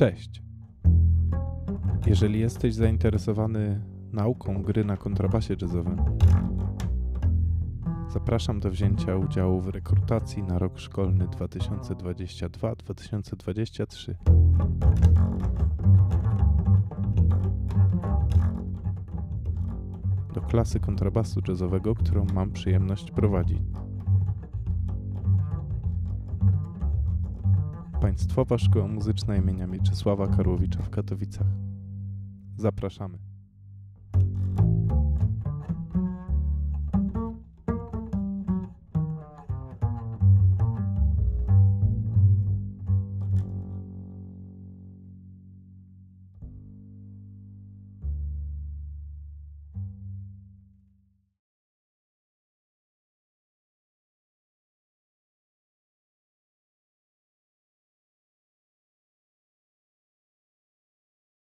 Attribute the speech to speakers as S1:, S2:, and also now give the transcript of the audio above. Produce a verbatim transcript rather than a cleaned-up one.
S1: Cześć! Jeżeli jesteś zainteresowany nauką gry na kontrabasie jazzowym, zapraszam do wzięcia udziału w rekrutacji na rok szkolny dwa tysiące dwudziesty drugi dwa tysiące dwudziesty trzeci. Do klasy kontrabasu jazzowego, którą mam przyjemność prowadzić. Państwowa Szkoła Muzyczna imienia Mieczysława Karłowicza w Katowicach. Zapraszamy.